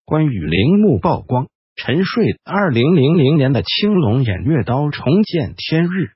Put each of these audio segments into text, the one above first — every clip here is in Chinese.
关羽陵墓曝光，沉睡2000年的青龙偃月刀重见天日。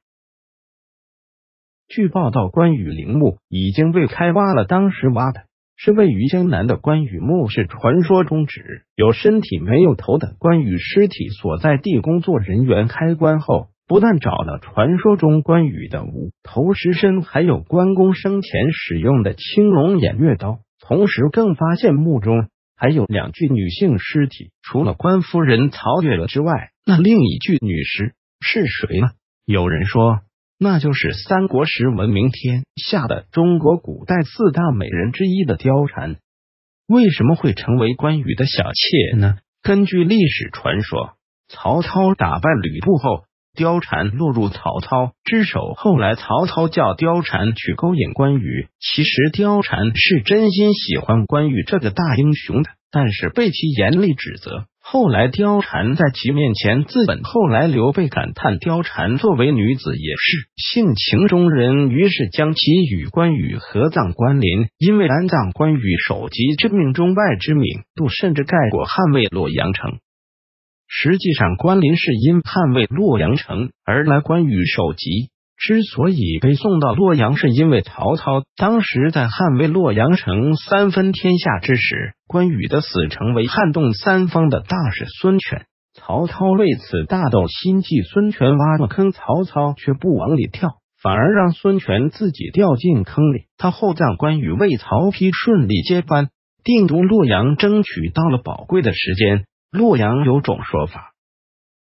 据报道，关羽陵墓已经被开挖了，当时挖的是位于江南的关羽墓，是传说中只有身体没有头的关羽尸体所在地。工作人员开棺后，不但找了传说中关羽的无头尸身，还有关公生前使用的青龙偃月刀，同时更发现墓中还有2具女性尸体，除了关夫人曹月娥之外，那另一具女尸是谁呢？有人说，那就是三国时闻名天下的中国古代4大美人之一的貂蝉。为什么会成为关羽的小妾呢？根据历史传说，曹操打败吕布后，貂蝉落入曹操之手，后来曹操叫貂蝉去勾引关羽。其实貂蝉是真心喜欢关羽这个大英雄的，但是被其严厉指责。后来貂蝉在其面前自刎，后来刘备感叹貂蝉作为女子也是性情中人，于是将其与关羽合葬关林。因为安葬关羽首级之命中外知名度甚至盖过捍卫洛阳城。实际上关林是因捍卫洛阳城而来，关羽首级之所以被送到洛阳，是因为曹操当时在捍卫洛阳城3分天下之时，关羽的死成为撼动3方的大事。孙权曹操为此大斗心计，孙权挖了坑，曹操却不往里跳，反而让孙权自己掉进坑里。他厚葬关羽，为曹丕顺利接班，定都洛阳争取到了宝贵的时间。洛阳有种说法，